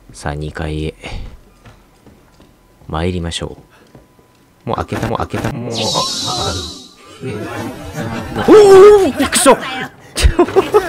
さあ、2階へ。参りましょう。もう開けた、もう。おおびっくりした